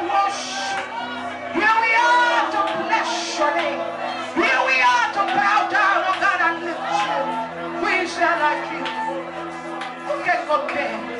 worship. Here we are to bless your name. Here we are to bow down, oh God, and lift you. Who is there like you? Who can compare?